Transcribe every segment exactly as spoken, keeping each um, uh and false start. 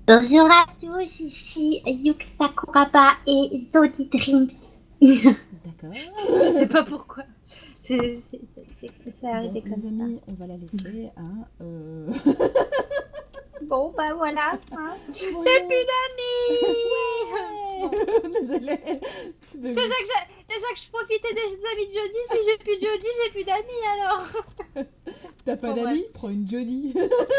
Bonjour à tous, ici Yuk Sakuraba et Zodi Dreams. D'accord. Je sais pas pourquoi. C'est, c'est, c'est, c'est, c'est arrivé Bon, comme les amis, ça. on va la laisser. Hein, euh... Bon, bah voilà. Hein. J'ai Bonjour. plus d'amis. Ouais. Désolée. C'est pas Déjà que, je, déjà que je profitais des amis de Jody, si j'ai plus de Jody, j'ai plus d'amis alors. T'as pas Bon, d'amis? bref. Prends une Jodie.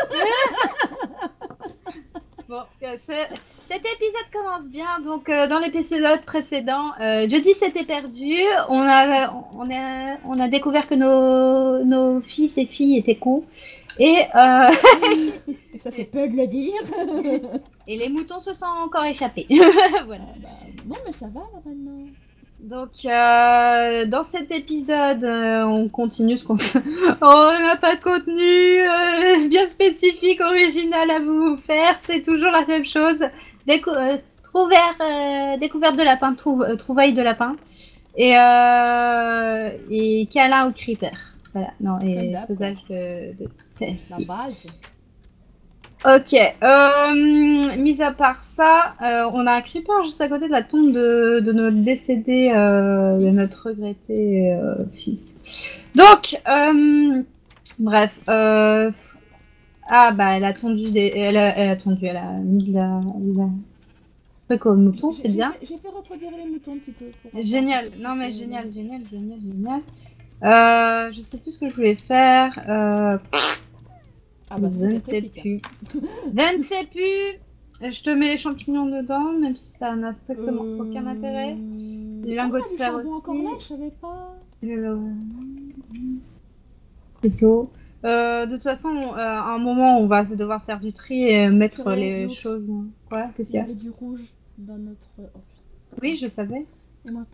Bon, euh, ce- cet épisode commence bien. Donc, euh, dans l'épisode précédent, euh, Jody s'était perdu. On a, on, a, on a découvert que nos, nos fils et filles étaient cons. Et, euh, Et ça, c'est peu de le dire. et les moutons se sont encore échappés. Voilà. Ah, bah, non, mais ça va là maintenant. Donc, euh, dans cet épisode, euh, on continue ce qu'on fait. Oh, on n'a pas de contenu euh, bien spécifique, original à vous faire. C'est toujours la même chose. Décou euh, trouvère, euh, découverte de lapin, trou euh, trouvaille de lapin. Et, euh, et câlin au creeper. Voilà, non, et faisage de, de la base. Ok, euh, mis à part ça, euh, on a un creeper juste à côté de la tombe de, de notre décédé, euh, de notre regretté euh, fils. Donc, euh, bref, euh, ah bah elle a tondu des, elle a, elle a tondu, elle a mis de la, de la truc au mouton, c'est bien. J'ai fait reproduire les moutons un petit peu. Pour génial, non mais génial, génial, génial, génial. Euh, je sais plus ce que je voulais faire. Euh, Ah bah, je ne sais plus. Je ne sais plus. Je te mets les champignons dedans, même si ça n'a strictement euh... aucun intérêt. Les lingots oh, de fer aussi. Encore là, je savais pas. Le... Désolé. Euh, de toute façon, euh, à un moment, on va devoir faire du tri et mettre Purée, les l'autre. choses. Quoi? Qu'est-ce qu'il y a? Il y avait du rouge dans notre. Oh, oui, je savais. Et moi pas.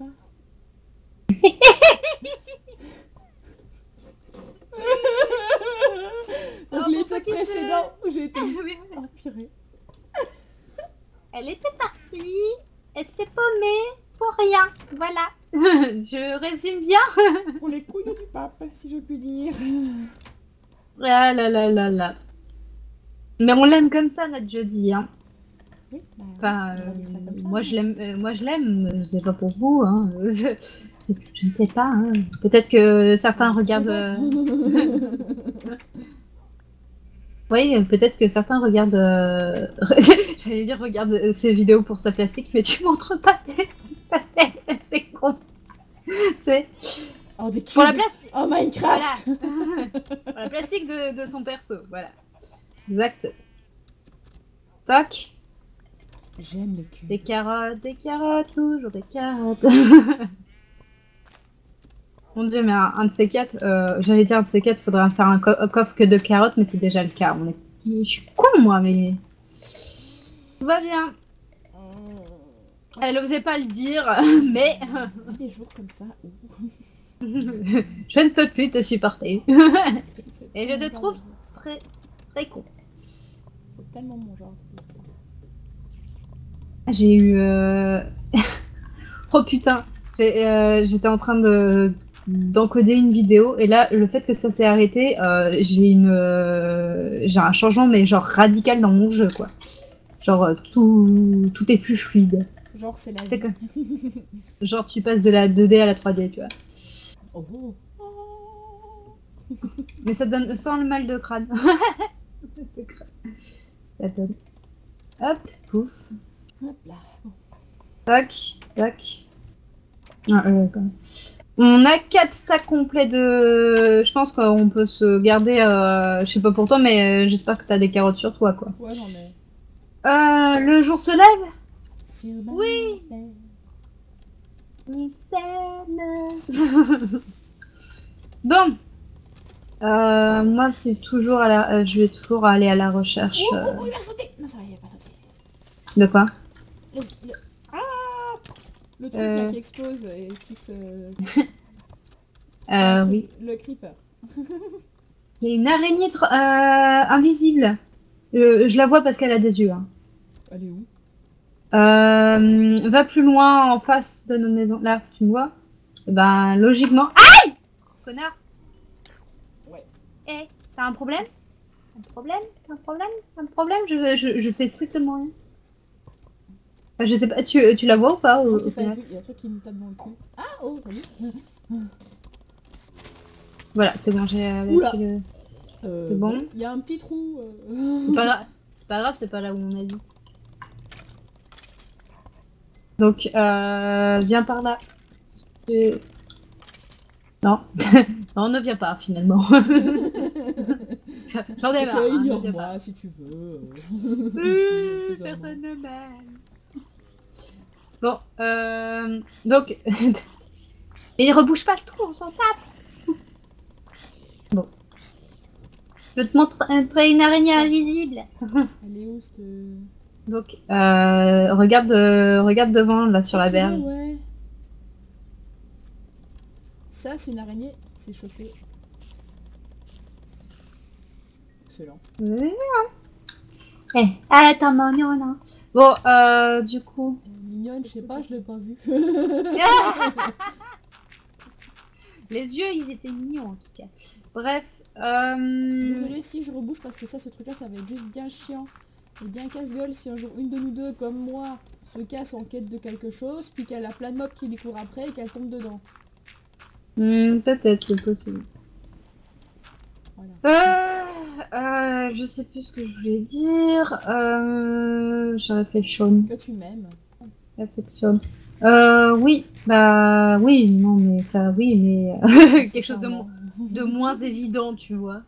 Donc l'épisode précédent où j'ai été. Oh purée. Elle était partie, elle s'est paumée pour rien. Voilà. Je résume bien. Pour les couilles du pape, si je puis dire. Ah là là là là. Mais on l'aime comme ça, notre Jody. Hein. Oui, bah, enfin, euh, ça, moi, je l'aime, euh, moi je l'aime, c'est pas pour vous. Hein. Je, je ne sais pas. Hein. Peut-être que certains regardent. Euh... oui, peut-être que certains regardent. Euh... J'allais dire regarde ces vidéos pour sa plastique, mais tu montres pas ta tête, c'est con. Tu sais. Oh, des pour la place. Oh, Minecraft. Voilà. Pour la plastique de, de son perso, voilà. Exact. Toc. J'aime les cubes. Des carottes, des carottes, toujours des carottes. Mon dieu, mais un, un de ces quatre, euh, j'allais dire un de ces quatre, faudrait faire un, co un coffre que de carottes, mais c'est déjà le cas. On est... Je suis con, moi, mais... Tout va bien. Elle osait pas le dire, mais... Il y a des jours comme ça où... je ne peux plus te supporter. Et je te trouve très, très con. C'est tellement mon genre de dire ça. J'ai eu... Euh... oh putain, j'étais euh, en train de d'encoder une vidéo et là le fait que ça s'est arrêté, euh, j'ai une euh, j'ai un changement mais genre radical dans mon jeu quoi. Genre euh, tout tout est plus fluide. Genre c'est la vie. Que... genre tu passes de la deux D à la trois D tu vois. Oh. Mais ça donne sans le mal de crâne. Ça donne. Hop, pouf. Hop là. Tac, tac. Ah, euh, on a quatre stacks complets de... Je pense qu'on peut se garder... Euh... Je sais pas pour toi, mais euh, j'espère que t'as des carottes sur toi, quoi. Ouais, j'en ai. Euh, le jour se lève? Oui. Bon. Euh, moi, c'est toujours à la... Euh, je vais toujours aller à la recherche. Oh, euh... oh, oh, il a sauté. Non, ça va, il a pas sauté. De quoi? Le, le... Ah le truc euh... là qui explose et qui se... euh, oui. Le creeper. Il y a une araignée euh, invisible. Je, je la vois parce qu'elle a des yeux. Hein. Elle est où? euh, Va plus loin en face de nos maisons. Là, tu me vois? Et ben, logiquement... Aïe! Connard! Ouais. Eh, hey, t'as un problème? Un problème? Un problème? Un problème? Je, je, je fais strictement rien. Enfin, je sais pas, tu, tu la vois ou pas? Non, au, je au l'ai pas final vu, il y a un truc qui me tape dans le cul. Ah, oh, t'as vu? Voilà, c'est bon, j'ai euh, Oula. fait le... Euh, C'est bon. Il y a un petit trou. Euh... C'est pas, gra... pas grave, c'est pas là où on a dit. Donc, euh, viens par là. Euh, Non. Non, ne viens pas, finalement. J'en ai Ok, marre, hein, ne viens ignore-moi pas. si tu veux. Euh, Personne ne m'aime. Bon, euh... Donc... Et rebouge pas le trou, on s'en tape. Bon. Je vais te montrer une araignée invisible. Elle est où cette... Donc, euh, regarde, euh, regarde devant, là, sur la Purée, berge. ouais. Ça, c'est une araignée qui s'est chauffée. Excellent. Oui. Eh, arrête un moment, non. Bon, euh, du coup... Euh, mignonne, je sais pas, je l'ai pas vue. Les yeux, ils étaient mignons, en tout cas. Bref, euh... Désolée si je rebouche parce que ça, ce truc-là, ça va être juste bien chiant. Et bien casse-gueule si un jour une de nous deux, comme moi, se casse en quête de quelque chose, puis qu'elle a plein de mobs qui lui courent après et qu'elle tombe dedans. hmm, peut-être, c'est possible. Voilà. Euh, euh, je sais plus ce que je voulais dire. Euh, je réfléchonne. Que tu m'aimes. Réflexion. Euh, oui, bah oui, non, mais ça, oui, mais euh, quelque chose de, mo de moins évident, tu vois.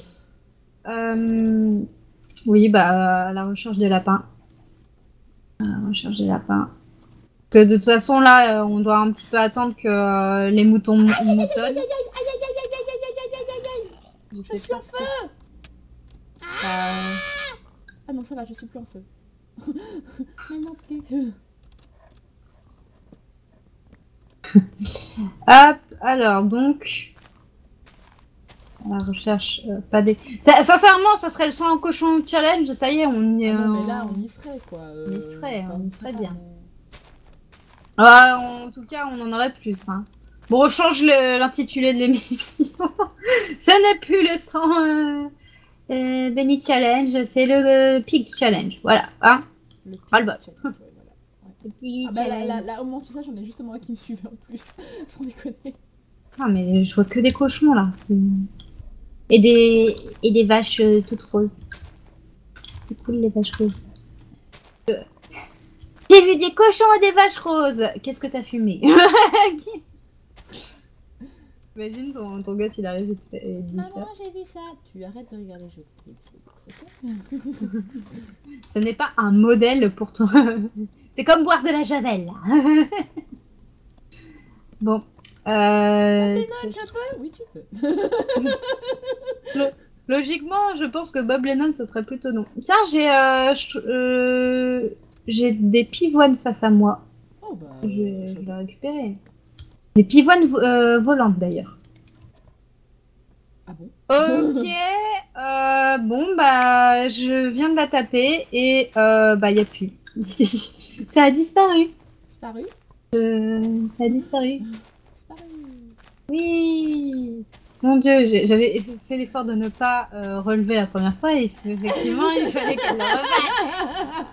Euh, oui, bah la recherche des lapins. La recherche des lapins. Que de toute façon, là, euh, on doit un petit peu attendre que euh, les moutons moutonnent. Je suis en feu. Euh... Ah non, ça va, je suis plus en feu. Mais non plus. Hop, alors donc... La recherche, euh, pas des... Ça, sincèrement, ce serait le soin en cochon challenge, ça y est, on y est... Ah non, mais là, on y serait, quoi. Euh, On y serait, enfin, on y serait pas, bien. mais... Ah, en tout cas, on en aurait plus. Hein. Bon, on change l'intitulé de l'émission. Ce n'est plus le sang euh, euh, Benny Challenge, c'est le euh, Pig Challenge. Voilà. Hein. Le Ah, le bol. challenge, ouais, voilà. Ouais. Le Pig Ah bah là, Challenge. là, là, au moment où tu sais, j'en ai justement un qui me suivait en plus. Sans déconner. Putain, mais je vois que des cochons, là. Et des, et des vaches euh, toutes roses. C'est cool, les vaches roses. Euh... J'ai vu des cochons et des vaches roses. Qu'est-ce que t'as fumé? Imagine ton, ton gosse, il arrive et te fait, et dit ça. Maman, j'ai vu ça. Tu arrêtes de regarder Jeux de clips, Ce n'est pas un modèle pour ton... C'est comme boire de la javel. Bon. Euh, Bob Lennon, je peux? Oui, tu peux. Logiquement, je pense que Bob Lennon, ce serait plutôt non. Tiens, j'ai euh, euh, j'ai des pivoines face à moi. Oh bah... Je, Euh, je vais les récupérer. Des pivoines euh, volantes, d'ailleurs. Ah bon? Ok. euh, bon, bah, je viens de la taper et euh, bah, il n'y a plus. Ça a disparu. Disparu? Euh, ça a disparu. Disparu. Oui. Mon Dieu, j'avais fait l'effort de ne pas euh, relever la première fois et effectivement, il fallait qu'elle le relève.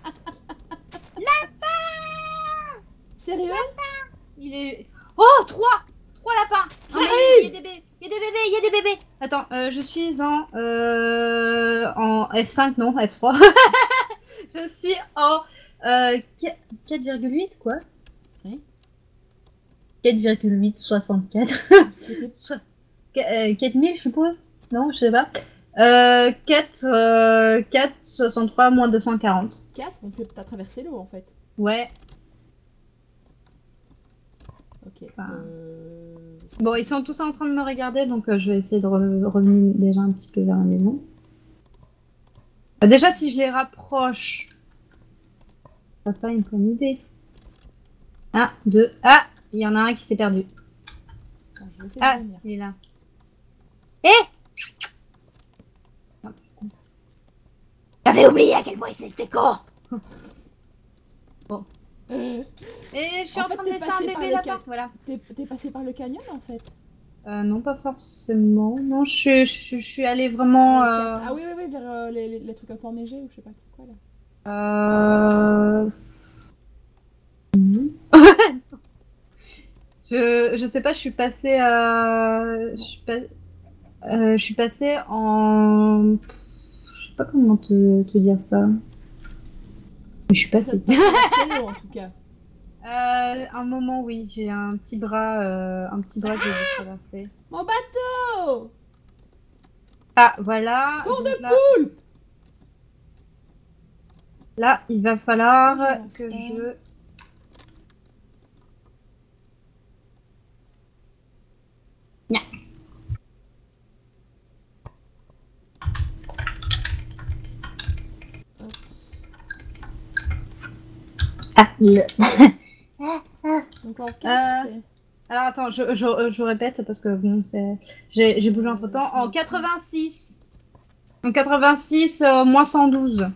Lapin! Sérieux? Lapin! Il est... Oh, trois! Trois lapins! J'arrive! Il y a des bébés, il y a des bébés, il y a des bébés! Attends, euh, je suis en... Euh, en F cinq, non, F trois. Je suis en... Euh, quatre virgule huit, quoi? Oui. quatre virgule huit soixante-quatre. Soit... quatre mille, je suppose? Non, je sais pas. Euh, quatre, euh, quatre soixante-trois moins deux cent quarante. quatre? Donc t'as traversé l'eau en fait. Ouais. Ok. Enfin... Euh... Bon, ils sont tous en train de me regarder, donc euh, je vais essayer de re revenir déjà un petit peu vers la maison. Euh, déjà, si je les rapproche, ça pas une bonne idée. Un, deux, ah! Il y en a un qui s'est perdu. Attends, je vais essayer Ah, de venir. il est là. Eh! J'avais oublié à quel point c'était court. Bon. Euh... Et je suis En en, fait, train de t'es laisser un passé bébé par le là-bas, ca- voilà. T'es t'es passé par le canyon en fait. Euh, non, pas forcément. Non, je, suis- je, suis- je suis allée vraiment... Ah, les euh, quatre. Ah oui, oui, oui, vers euh, les, les- les trucs un peu enneigés ou je sais pas trop quoi là. euh, Je, je sais pas, je suis passée... euh, Je Bon, suis, pas- euh, je suis passée en... Je sais pas comment te, te dire ça. Mais je suis ça passée. t'a traversé l'eau en tout cas. Euh, un moment, oui, j'ai un petit bras, euh, un petit bras que j'ai dû traverser. Mon bateau! Ah, voilà. Corps Donc de là, poulpe! là, il va falloir Pourquoi j'avance que pas? je... Nya. Hop. Ah, le... Donc en Euh, quatre, t'es... Alors attends, je, je, je répète parce que bon, c'est... J'ai j'ai bougé Euh, entre temps. je En note. quatre-vingt-six. En quatre-vingt-six, euh, moins cent douze.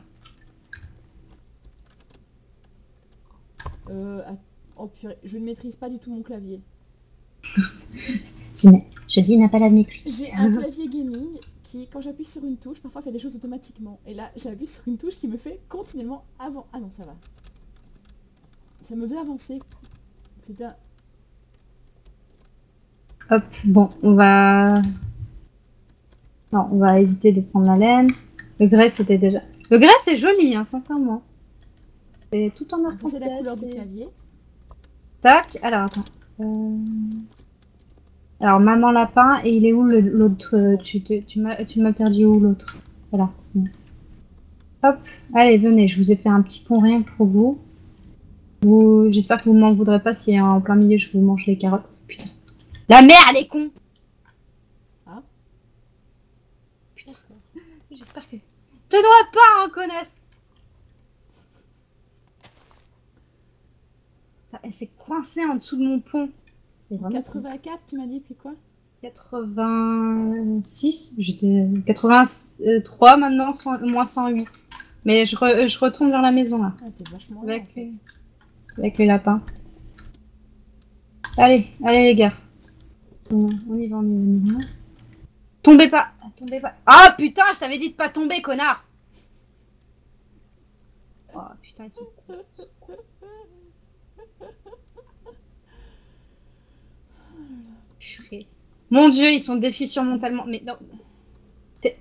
Euh, att- oh purée, je ne maîtrise pas du tout mon clavier. Je, je dis n'a pas la maîtrise. J'ai un clavier gaming qui, quand j'appuie sur une touche, parfois fait des choses automatiquement. Et là, j'appuie sur une touche qui me fait continuellement avant. Ah non, ça va. Ça me faisait avancer. C'était un... Hop, bon, on va... Non, on va éviter de prendre la laine. Le grès, c'était déjà... Le grès, c'est joli, hein, sincèrement. C'est tout en Ça, arc-en-ciel. c'est la couleur du c'est- clavier. Tac, alors attends. Euh, Alors, maman lapin, et il est où le- l'autre euh, Tu, te- tu m'as tu m'as perdu où l'autre Voilà, c'est bon. Hop, allez, venez, je vous ai fait un petit pont rien que pour vous. vous... J'espère que vous m'en voudrez pas si en plein milieu je vous mange les carottes. Putain. La mère, elle est con. Ah. Putain. D'accord. J'espère que... Te dois pas, hein, connasse. Putain, elle s'est coincée en dessous de mon pont. C'est vraiment con. quatre-vingt-quatre, tu m'as dit, puis quoi? quatre-vingt-six, j'étais quatre-vingt-trois maintenant, cent- moins cent huit. Mais je, re- je retourne vers la maison là, Ah, t'es vachement loin, en avec, fait. les- avec les lapins. Allez, allez les gars. On on y va, on y va, on y va. Tombez pas, tombez pas. Ah putain, je t'avais dit de pas tomber, connard. Oh putain, ils sont cons. Purée. Mon dieu, ils sont déficients mentalement. Mais non. T'es-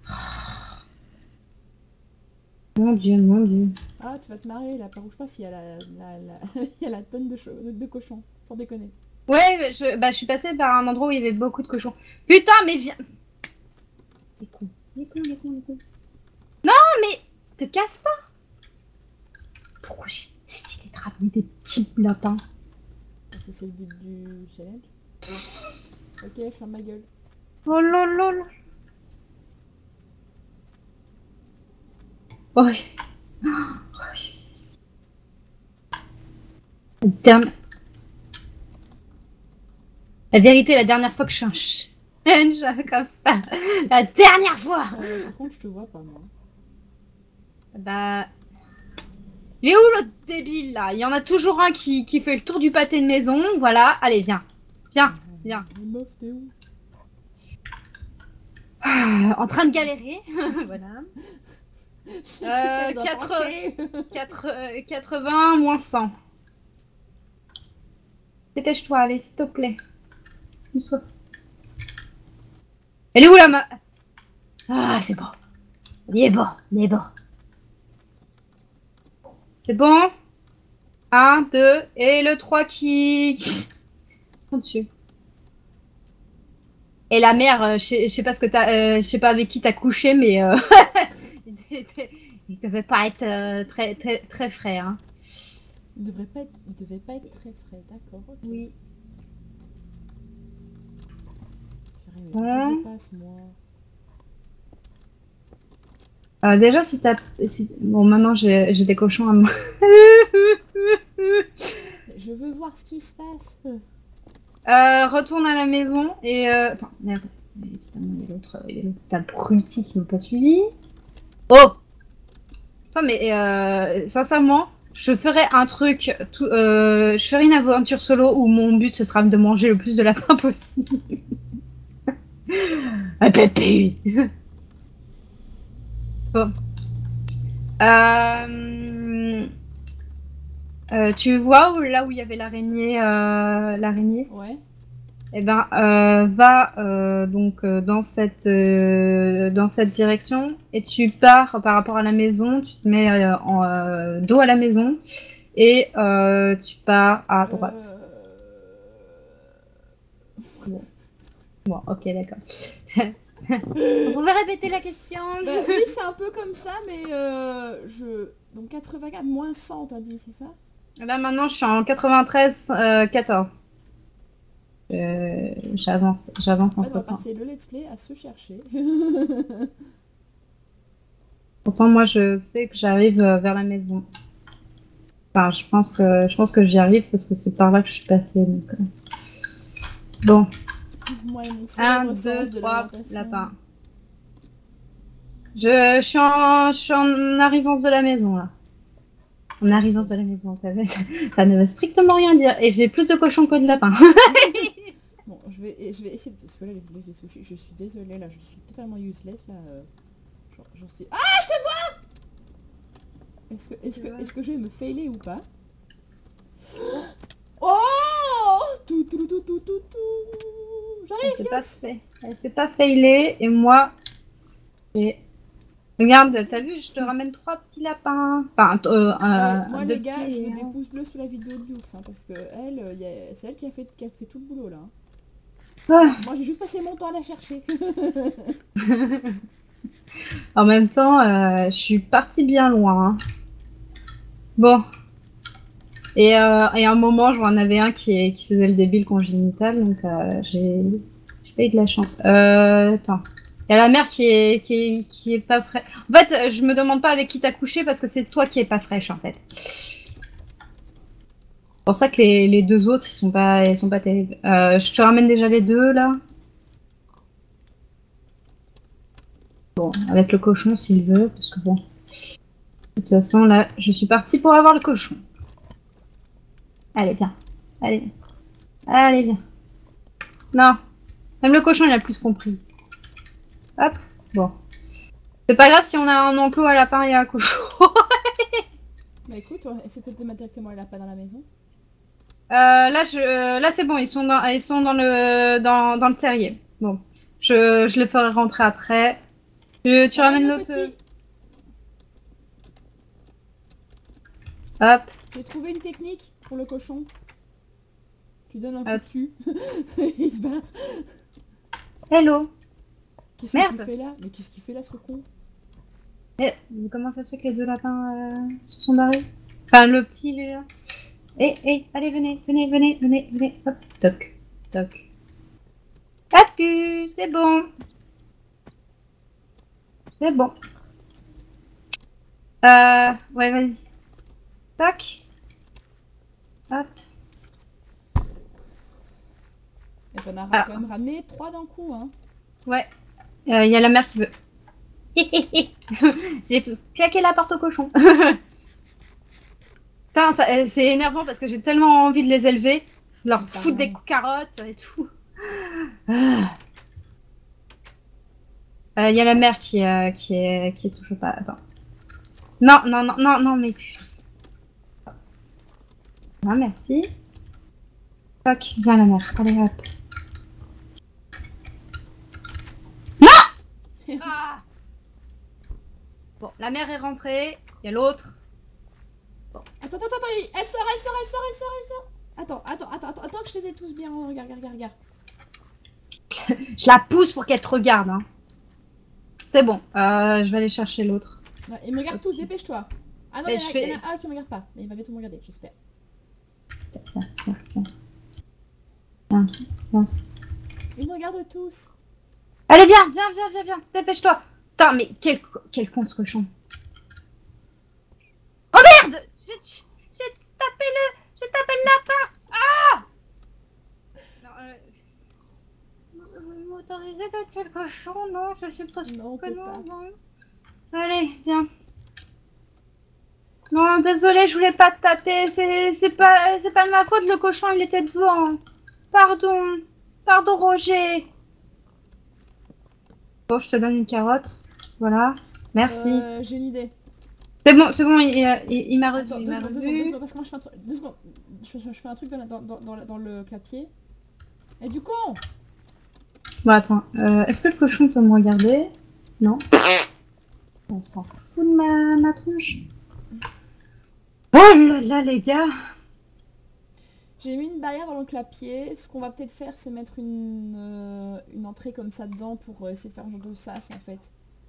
Mon dieu, mon dieu. Ah, tu vas te marrer, là, par où je passe, il y a la, la, la... il y a la tonne de, cho- de, de cochons, sans déconner. Ouais, je, bah, je suis passée par un endroit où il y avait beaucoup de cochons. Putain, mais viens. Les cons, les cons, les cons, les cons. Non, mais te casse pas. Pourquoi j'ai décidé de ramener des petits lapins? Parce que c'est le but du challenge. Ok, je ferme ma gueule. Oh là là là. Ouais. Dernière... La vérité, la dernière fois que je suis un challenge comme ça. La dernière fois. Euh, par contre, je te vois pas, moi. Bah... Il est où l'autre débile, là? Il y en a toujours un qui, qui fait le tour du pâté de maison. Voilà, allez, viens. Viens, viens. Mais meuf, t'es où? Ah, en train de galérer. Voilà. Euh, Dans quatre- ton cul. quatre- euh, quatre-vingts moins cent. Dépêche-toi, allez, s'il te plaît. Une soif. Elle est où, la ma... Ah, c'est bon. Il est bon, il est bon. C'est bon? Un, deux, et le trois qui... Mon Dieu. Et la mère, euh, je sais- je sais pas ce que t'as... euh, je sais pas avec qui t'as couché, mais... euh, il était- il devait pas être euh, très, très, très frais, hein. Il devrait pas être... Il devait pas être très frais, d'accord, ok. Oui. Purée, mais par Hein où je passe, moi? Euh, déjà, si t'as... Si... Bon, maintenant, j'ai j'ai des cochons à moi. Je veux voir ce qui se passe. Euh, retourne à la maison et... Euh... Attends, merde. Évidemment, il y a l'autre... il y a l'autre abruti qui m'a pas suivi. Oh! Toi, mais euh, sincèrement, je ferai un truc... Tout, euh, je ferai une aventure solo où mon but, ce sera de manger le plus de lapins possible. Un pépé. Bon. Euh... Euh, tu vois où, là où il y avait l'araignée, euh, l'araignée. Ouais. Eh ben, euh, va euh, donc euh, dans cette euh, dans cette direction et tu pars par rapport à la maison. Tu te mets euh, en euh, dos à la maison et euh, tu pars à droite. Euh... Bon, bon, ok, d'accord. Vous pouvez répéter la question? Bah, oui, c'est un peu comme ça, mais euh, je... Donc quatre-vingt-quatre moins cent, t'as dit, c'est ça? Là maintenant, je suis en quatre-vingt-treize euh, quatorze. Euh, j'avance, j'avance En fait, on entre va temps. passer le let's play à se chercher. Pourtant, moi, je sais que j'arrive euh, vers la maison. Enfin, je pense que je pense que j'y arrive parce que c'est par là que je suis passée. Donc, euh... Bon. Moi et mon Un, célèbre deux, sens de trois, l'orientation. lapin. Je, je suis en, je suis en arrivance de la maison là. En arrivance de la maison, ça, ça, ça ne veut strictement rien dire. Et j'ai plus de cochons que de lapins. Bon, je vais, je vais essayer de... Parce que là, les, les, les sushis, je suis désolée, là, je suis totalement useless, là. Euh... J'en suis... Ah, je te vois! Est-ce que, est-ce que, est-ce que je vais me failer ou pas? Oh! Tout, tout, tout, tout, tout, tout. J'arrive, Elle s'est pas fait. Elle s'est pas failée et moi... Et... Regarde, t'as vu, je te ramène trois petits lapins. Enfin, euh, euh, euh, moi, deux les gars, petits, je veux euh... des pouces bleus sous la vidéo de Yux, hein, parce que elle, euh, y a... c'est elle qui a, fait, qui a fait tout le boulot, là. Hein. Ah. Moi, j'ai juste passé mon temps à la chercher. En même temps, euh, je suis partie bien loin. Hein. Bon. Et, euh, et à un moment, j'en avais un qui, qui faisait le débile congénital, donc euh, j'ai pas eu de la chance. Euh, attends. Il y a la mère qui est, qui est, qui est pas fraîche. En fait, je me demande pas avec qui t'as couché parce que c'est toi qui est pas fraîche, en fait. C'est pour ça que les, les deux autres, ils sont pas, ils sont pas terribles. Euh, je te ramène déjà les deux, là. Bon, avec le cochon, s'il veut, parce que bon... De toute façon, là, je suis partie pour avoir le cochon. Allez, viens. Allez. Allez, viens. Non. Même le cochon, il a plus compris. Hop. Bon. C'est pas grave si on a un enclos à lapin et à cochon. Bah écoute, essaie peut-être de mettre directement les lapins dans la maison. Euh, là, je, euh, là c'est bon, ils sont dans, ils sont dans le, dans, dans le terrier. Bon. Je, je les ferai rentrer après. Tu, tu ramènes l'autre. Hop. J'ai trouvé une technique pour le cochon. Tu donnes un Hop. coup dessus. Il se barre. Hello. Qu'est-ce Merde. qu'il fait là? Mais qu'est-ce qu'il fait là, ce con? Eh, comment ça se fait que les deux lapins euh, se sont barrés? Enfin, le petit, il est là. Eh, eh, allez, venez, venez, venez, venez, venez. Hop, toc, toc. Papu, c'est bon. C'est bon. Euh, ouais, vas-y. Toc. Hop. Et t'en as Alors. quand même ramené trois d'un coup, hein. Ouais. Il euh, y a la mère qui veut. J'ai claqué la porte au cochon. Putain, c'est énervant parce que j'ai tellement envie de les élever, de leur foutre des carottes et tout. Il euh, y a la mère qui, euh, qui, est, qui est toujours pas... Attends. Non, non, non, non, non, mais... Non, merci. Toc, viens la mère. Allez, hop. Non. Ah. Bon, la mère est rentrée. Il y a l'autre. Bon. Attends, attends, attends, elle sort, elle sort, elle sort, elle sort, elle sort. Attends, attends, attends, attends, attends que je les ai tous bien. Regarde, regarde, regarde. Je la pousse pour qu'elle te regarde. Hein. C'est bon, euh, je vais aller chercher l'autre. Ils me regardent tous, dépêche-toi. Ah non, il y, fais... y en a un qui me regarde pas, mais il va bientôt me regarder, j'espère. Tiens, tiens, tiens. Tiens, tiens. Ils me regardent tous. Allez, viens, viens, viens, viens, viens, dépêche-toi. Putain, mais quel, quel con ce cochon. Oh merde! J'ai tapé le... J'ai tapé le lapin! Ah! Non, euh... Vous m'autorisez de tuer le cochon? Non, je suppose non, que non, pas. non. Allez, viens. Non, désolé, je voulais pas te taper. C'est pas, c'est pas de ma faute, le cochon, il était devant. Pardon. Pardon, Roger. Bon, je te donne une carotte. Voilà. Merci. Euh, J'ai une idée. C'est bon, c'est bon, il, il, il m'a revu. Attends, il deux m'a secondes, deux revu. secondes, deux secondes, parce que moi je fais un truc. Deux secondes. Je, je- je fais un truc dans, la- dans, dans, dans, la- dans le clapier. Et du con. Bon, attends. Euh, Est-ce que le cochon peut me regarder? Non. On s'en fout de ma, ma tronche. Oh là là, les gars. J'ai mis une barrière dans le clapier. Ce qu'on va peut-être faire, c'est mettre une, euh, une entrée comme ça dedans pour euh, essayer de faire un genre de sas en fait.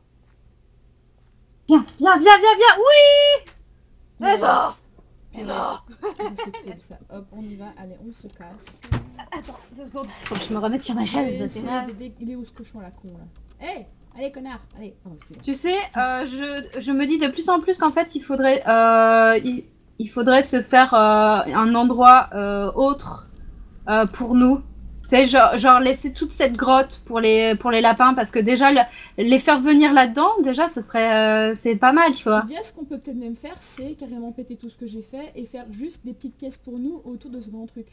Viens, viens, viens, viens, viens. Oui. Mais bon. Puis Mais ouais, bon. ça, c'est cool ça. Hop, on y va. Allez, on se casse. Attends, deux secondes. Faut que je me remette sur ma chaise. de C'est- terrain. c'est d'aider- Il est où ce cochon là, con là? Hé, allez connard, allez. Oh, excusez-moi. Tu sais, euh, je, je me dis de plus en plus qu'en fait, il faudrait, euh, il, il faudrait se faire euh, un endroit euh, autre euh, pour nous. Tu sais, genre, genre laisser toute cette grotte pour les, pour les lapins, parce que déjà, le- les faire venir là-dedans, déjà, ce serait, euh, c'est pas mal, tu vois. Ou bien ce qu'on peut peut-être même faire, c'est carrément péter tout ce que j'ai fait et faire juste des petites pièces pour nous autour de ce grand truc.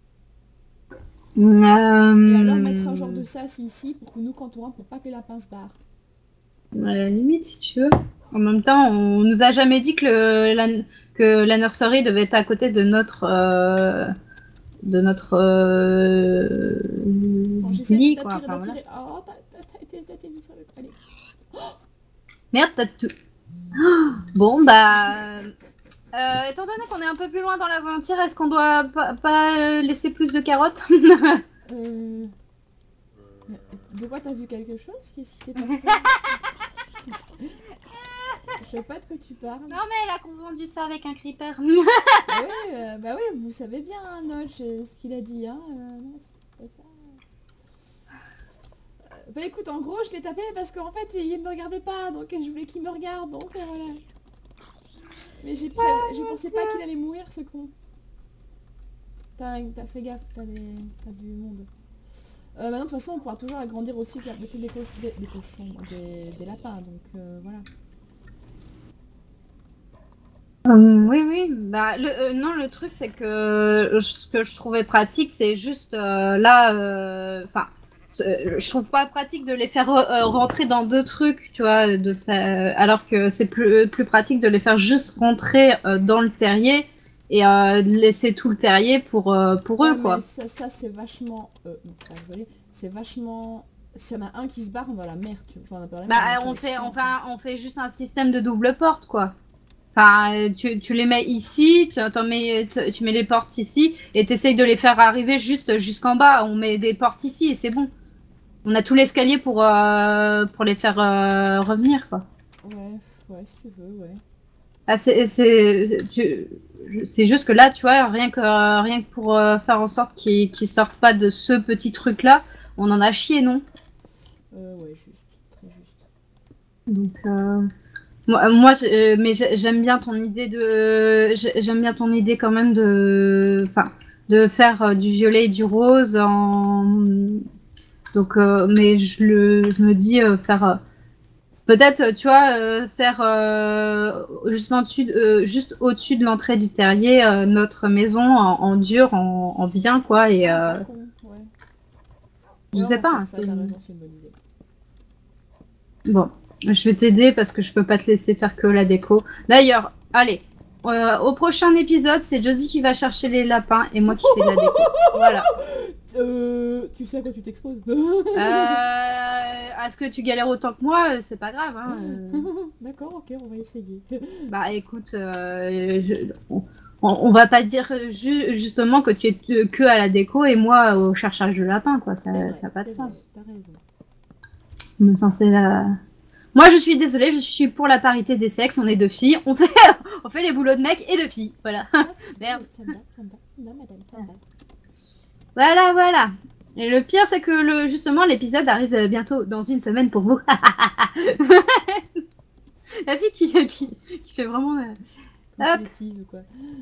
Euh, Et alors mettre un genre de sas ici pour que nous quand on rentre, pour pas que les lapins se barrent. À la limite, si tu veux. En même temps, on nous a jamais dit que, le, la, que la nurserie devait être à côté de notre, euh, de notre euh, Attends, j'essaie lit, de quoi. d'attirer, Enfin, voilà. d'attirer. Oh, t'as t'as- t'as été t'as été distraite. Allez. Merde, t'as tout. Bon, bah. Euh, étant donné qu'on est un peu plus loin dans l'aventure, est-ce qu'on doit pas, pas euh, laisser plus de carottes? Euh... De quoi t'as vu quelque chose? Qu'est-ce qui s'est passé? Je sais pas de quoi tu parles. Non, mais elle a confondu ça avec un creeper. Ouais, euh, bah oui, vous savez bien, hein, Notch, euh, ce qu'il a dit, hein. Euh, non, c'est pas ça. Euh, bah écoute, en gros, je l'ai tapé parce qu'en fait, il me regardait pas, donc je voulais qu'il me regarde, donc euh, voilà. Mais j'ai pré... je pensais pas qu'il allait mourir, ce con. T'as t'as fait gaffe, t'as des... t'as du monde. Euh, maintenant, de toute façon, on pourra toujours agrandir aussi le truc des, coch... des, des cochons, des, des lapins, donc euh, voilà. Euh, oui, oui. Bah, le, euh, non, le truc, c'est que euh, ce que je trouvais pratique, c'est juste euh, là. euh, Enfin, ce- je trouve pas pratique de les faire euh, rentrer dans deux trucs, tu vois, de fa- alors que c'est plus, plus pratique de les faire juste rentrer euh, dans le terrier et euh, de laisser tout le terrier pour, euh, pour Ouais, eux, quoi. mais ça, ça c'est vachement... Euh, non, c'est pas rigolé. C'est vachement... S'il y en a un qui se barre, on va à la merde, tu vois. Enfin, on a pas la Bah, merde, on ça va fait, être chiant, enfin, on fait juste un système de double porte, quoi. Enfin, tu, tu les mets ici, tu, t'en mets, tu, tu mets les portes ici, et t'essayes de les faire arriver juste jusqu'en bas. On met des portes ici et c'est bon. On a tout l'escalier pour, euh, pour les faire euh, revenir, quoi. Ouais, ouais, si tu veux, ouais. Ah, c'est, c'est, tu- c'est juste que là, tu vois, rien que, rien que pour euh, faire en sorte qu'ils qu'ils sortent pas de ce petit truc-là, on en a chié, non? Euh, ouais, juste, très juste. Donc, euh, moi, moi je- euh, mais j'ai- j'aime bien ton idée de, j'ai- j'aime bien ton idée quand même de, enfin, de faire euh, du violet et du rose en, donc, euh, mais je le, je me dis euh, faire, euh, peut-être, tu vois, euh, faire euh, juste en dessus, euh, juste au-dessus de l'entrée du terrier, euh, notre maison en, en dur, en, en bien, quoi, et Ah, euh, pas con, ouais. je Ouais, sais on va pas. faire Hein, ça, c'est- t'as raison, c'est une bonne idée. Bon, je vais t'aider parce que je peux pas te laisser faire que la déco. D'ailleurs, allez, euh, au prochain épisode, c'est Jodie qui va chercher les lapins et moi qui fais de la déco. Voilà. Euh, tu sais à quoi tu t'exposes? Euh, Est-ce que tu galères autant que moi? C'est pas grave. Hein. euh. D'accord, ok, on va essayer. Bah écoute, euh, je- on, on va pas dire ju- justement que tu es que que à la déco et moi au cherchage de lapins, quoi. Ça C'est vrai, n'a pas de c'est vrai, sens. t'as raison. On est censé la... Moi, je suis désolée, je suis pour la parité des sexes. On est deux filles, on fait, on fait les boulots de mecs et de filles. Voilà. Merde. Ça me va, ça me va. Non, madame, ça me va. Voilà, voilà. Et le pire, c'est que le, justement, l'épisode arrive euh, bientôt, dans une semaine pour vous. La fille qui, qui, qui fait vraiment... euh, Quand Hop. tu les teases ou quoi.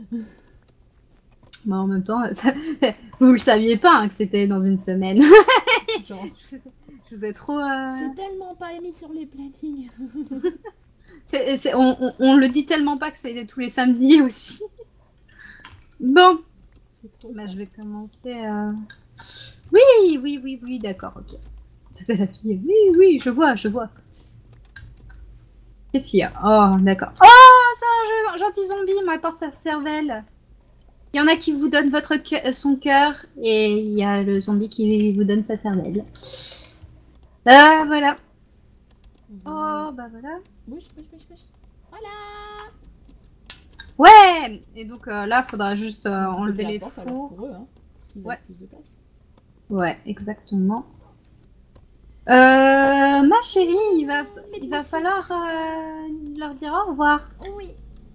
Bah, en même temps, ça- vous le saviez pas hein, que c'était dans une semaine. Genre, Je vous ai trop... euh, c'est tellement pas émis sur les plannings. c'est- c'est- on, on- on le dit tellement pas que c'est tous les samedis aussi. Bon, C'est trop bah, ça. je vais commencer... euh, Oui, oui, oui, oui, d'accord, ok. C'est la fille. Oui, oui, je vois, je vois. Qu'est-ce qu'il y a? Oh, d'accord. Oh, c'est un jeu gentil zombie, il m'apporte sa cervelle. Il y en a qui vous donnent votre coeur- son cœur et il y a le zombie qui vous donne sa cervelle. Ah, voilà. Oh, bah voilà. Bouge, bouge, bouge, bouge. Voilà. Ouais. Et donc euh, là, faudra juste euh, On peut enlever péter la les porte alors fours. pour eux, hein, qu'ils Ouais. aient plus de place. Ouais, exactement. Euh, ma chérie, il va, les il va poissons. falloir euh, leur dire au revoir. Oui.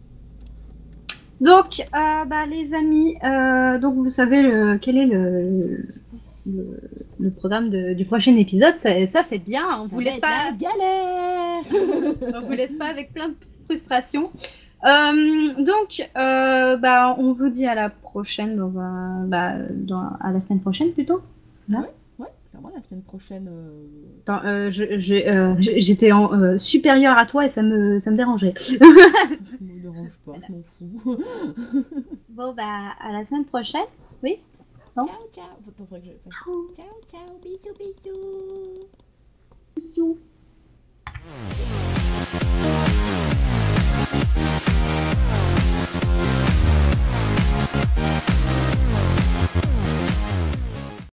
Donc, euh, bah, les amis, euh, donc vous savez le, quel est le, le, le programme de- du prochain épisode. Ça, ça, c'est bien. On Ça vous va laisse être pas, la galère. on vous laisse pas avec plein de frustration. Euh, donc, euh, bah, on vous dit à la prochaine dans un, bah, dans, à la semaine prochaine plutôt. Là. Ouais, ouais, clairement la semaine prochaine. Euh... Attends, euh, je- je- euh, j'étais en euh, supérieure à toi et ça me, ça me dérangeait. Ça me dérange pas, je m'en fous. Bon, bah, à la semaine prochaine. Oui. Non. Ciao, ciao. Attends, faudrait que je fasse. Ciao, ciao, bisous, bisous. Bisous.